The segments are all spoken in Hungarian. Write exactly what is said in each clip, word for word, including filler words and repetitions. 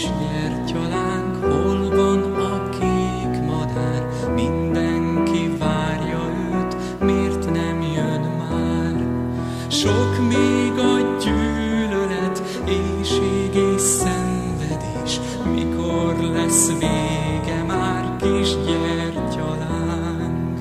gyertyalánk, hol van a kék madár? Mindenki várja őt, miért nem jön már? Sok még a gyűlölet, éhség és szenvedés, mikor lesz vége már, kis gyertyalánk?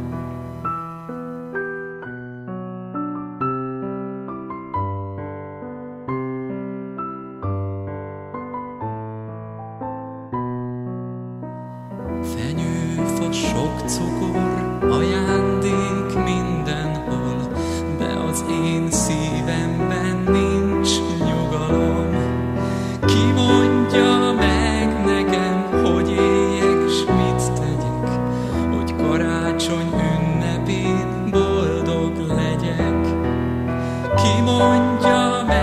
Fenyőfa, sok cukor, ajándék mindenhol, de az én szívemben nincs nyugalom. Ki mondja meg nekem, hogy éljek, s mit tegyek, hogy karácsony ünnepén boldog legyek? Ki mondja meg